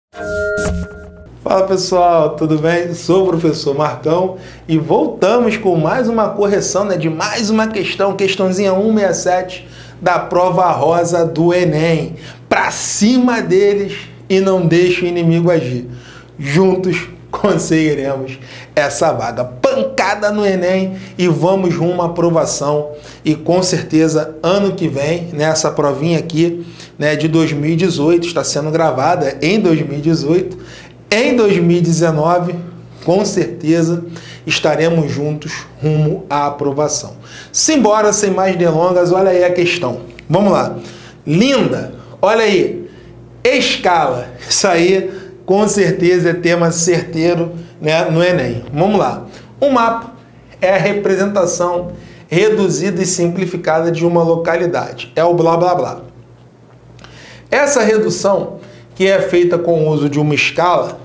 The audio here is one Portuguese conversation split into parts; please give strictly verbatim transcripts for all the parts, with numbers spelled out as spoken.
Fala pessoal, tudo bem? Sou o professor Marcão e voltamos com mais uma correção, né, de mais uma questão, questãozinha cento e sessenta e sete da prova rosa do Enem. Pra cima deles e não deixe o inimigo agir. Juntos conseguiremos essa vaga. Pancada no Enem e vamos rumo à aprovação. E com certeza ano que vem, nessa provinha aqui, né, de dois mil e dezoito, está sendo gravada em dois mil e dezoito, em dois mil e dezenove, com certeza, estaremos juntos rumo à aprovação. Simbora, sem mais delongas, olha aí a questão. Vamos lá. Linda, olha aí. Escala. Isso aí, com certeza, é tema certeiro, né, no Enem. Vamos lá. O mapa é a representação reduzida e simplificada de uma localidade. É o blá, blá, blá. Essa redução, que é feita com o uso de uma escala,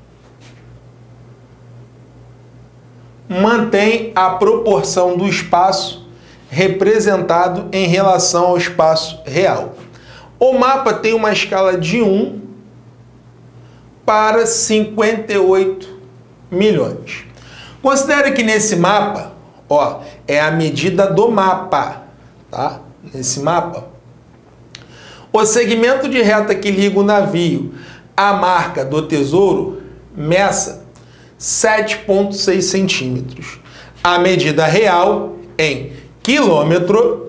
mantém a proporção do espaço representado em relação ao espaço real. O mapa tem uma escala de um para cinquenta e oito milhões. Considere que nesse mapa, ó, é a medida do mapa, tá? Nesse mapa, o segmento de reta que liga o navio à marca do tesouro meça sete vírgula seis centímetros. A medida real em quilômetro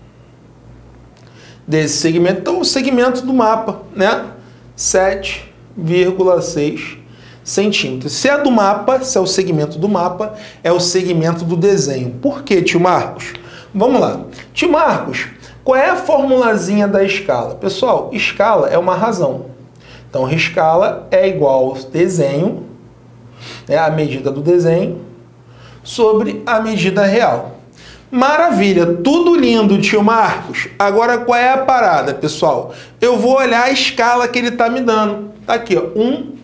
desse segmento, então o segmento do mapa, né? sete vírgula seis centímetros. Se é do mapa, se é o segmento do mapa, é o segmento do desenho. Por quê, tio Marcos? Vamos lá. Tio Marcos, qual é a formulazinha da escala? Pessoal, escala é uma razão. Então, escala é igual ao desenho, né, a medida do desenho, sobre a medida real. Maravilha, tudo lindo, tio Marcos. Agora, qual é a parada, pessoal? Eu vou olhar a escala que ele está me dando. Tá aqui, ó, um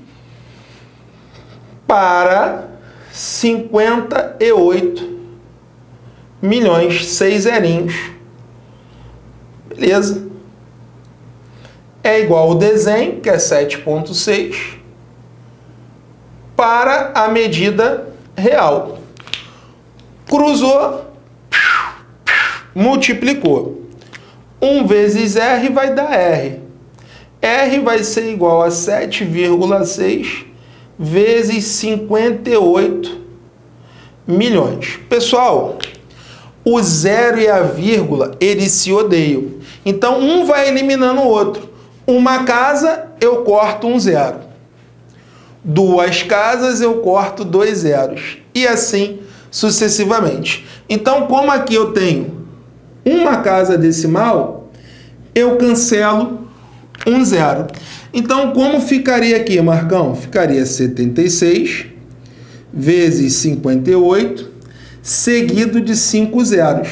para cinquenta e oito milhões, seis zerinhos. Beleza? É igual ao desenho, que é sete vírgula seis, para a medida real. Cruzou, multiplicou. um vezes R vai dar R. R vai ser igual a sete vírgula seis vezes cinquenta e oito milhões. Pessoal, o zero e a vírgula, eles se odeiam. Então, um vai eliminando o outro. Uma casa, eu corto um zero. Duas casas, eu corto dois zeros. E assim, sucessivamente. Então, como aqui eu tenho uma casa decimal, eu cancelo um zero. Então, como ficaria aqui, Marcão? Ficaria setenta e seis vezes cinquenta e oito, seguido de cinco zeros.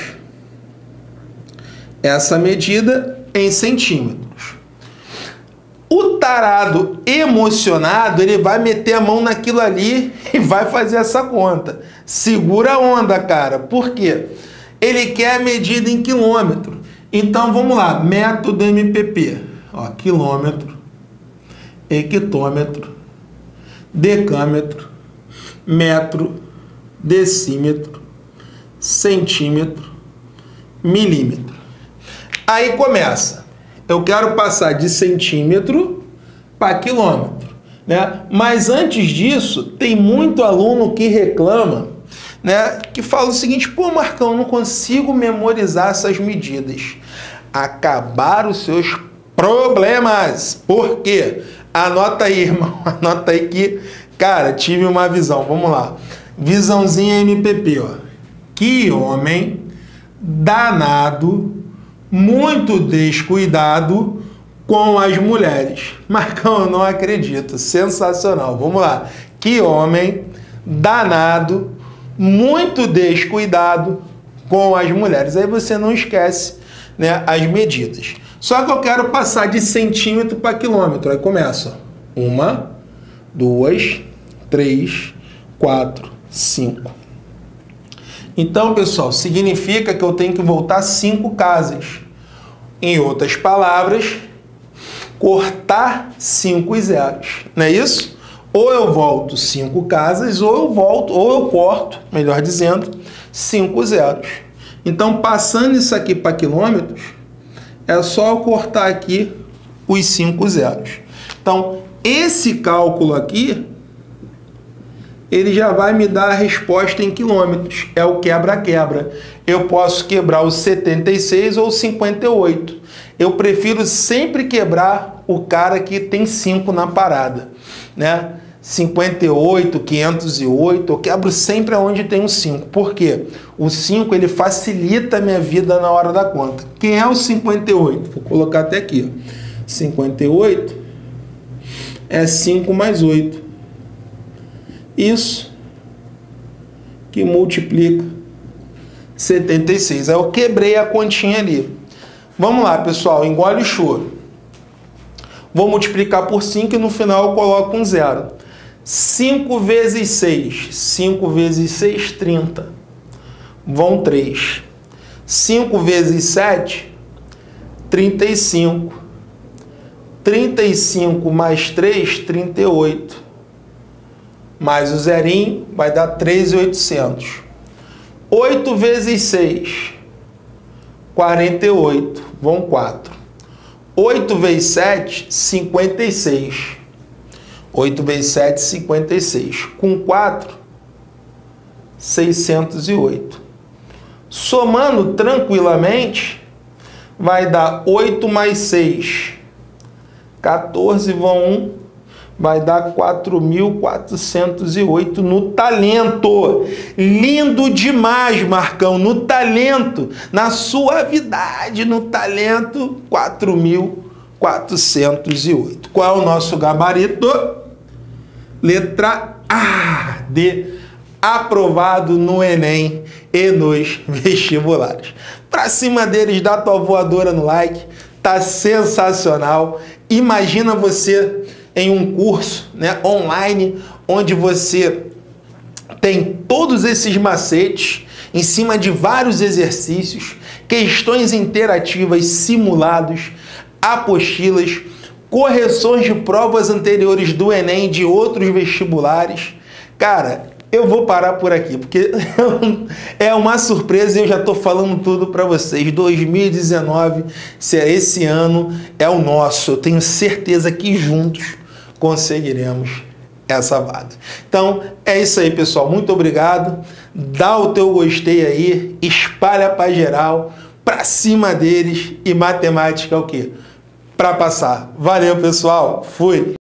Essa medida em centímetros. O tarado emocionado, ele vai meter a mão naquilo ali e vai fazer essa conta. Segura a onda, cara. Por quê? Ele quer a medida em quilômetro. Então, vamos lá. Método M P P. Ó, quilômetro, hectômetro, decâmetro, metro, decímetro, centímetro, milímetro. Aí começa. Eu quero passar de centímetro para quilômetro, né? Mas antes disso, tem muito aluno que reclama, né? Que fala o seguinte: pô, Marcão, eu não consigo memorizar essas medidas. Acabaram os seus problemas. Por quê? Anota aí, irmão. Anota aí que, cara, tive uma visão. Vamos lá. Visãozinha M P P, ó. Que homem danado, muito descuidado com as mulheres. Marcão, eu não acredito. Sensacional. Vamos lá. Que homem danado, muito descuidado com as mulheres. Aí você não esquece, né, as medidas. Só que eu quero passar de centímetro para quilômetro. Aí começa. Ó. Uma, duas, três, quatro, cinco. Então, pessoal, significa que eu tenho que voltar cinco casas. Em outras palavras, cortar cinco zeros, não é isso? Ou eu volto cinco casas, ou eu volto, ou eu corto, melhor dizendo, cinco zeros. Então, passando isso aqui para quilômetros, é só eu cortar aqui os cinco zeros. Então, esse cálculo aqui, ele já vai me dar a resposta em quilômetros. É o quebra-quebra. Eu posso quebrar o setenta e seis ou o cinquenta e oito. Eu prefiro sempre quebrar o cara que tem cinco na parada, né? cinquenta e oito, quinhentos e oito, eu quebro sempre onde tem um cinco. Por quê? O cinco, ele facilita a minha vida na hora da conta. Quem é o cinquenta e oito? Vou colocar até aqui. cinquenta e oito é cinco mais oito. Isso que multiplica setenta e seis. Aí eu quebrei a continha ali. Vamos lá, pessoal, engole o choro. Vou multiplicar por cinco e no final eu coloco um zero. cinco vezes seis. cinco vezes seis, trinta. Vão três. cinco vezes sete, trinta e cinco. trinta e cinco mais três, trinta e oito. Mais o zerinho, vai dar três mil e oitocentos. oito vezes seis, quarenta e oito. Vão quatro. oito vezes sete, cinquenta e seis. oito vezes sete, cinquenta e seis. Com quatro, seiscentos e oito. Somando tranquilamente, vai dar oito mais seis, quatorze, vão um, vai dar quatro mil quatrocentos e oito no talento. Lindo demais, Marcão, no talento, na suavidade, no talento, quatro mil quatrocentos e oito. Qual é o nosso gabarito? Letra A, de aprovado no Enem e nos vestibulares. Pra cima deles, dá tua voadora no like, tá sensacional. Imagina você em um curso, né, online, onde você tem todos esses macetes em cima de vários exercícios, questões interativas, simulados, apostilas, correções de provas anteriores do Enem e de outros vestibulares. Cara, eu vou parar por aqui, porque é uma surpresa e eu já estou falando tudo para vocês. dois mil e dezenove, se é esse ano, é o nosso. Eu tenho certeza que juntos conseguiremos essa vaga. Então, é isso aí, pessoal. Muito obrigado. Dá o teu gostei aí, espalha para geral, para cima deles, e matemática é o quê? Para passar. Valeu, pessoal. Fui.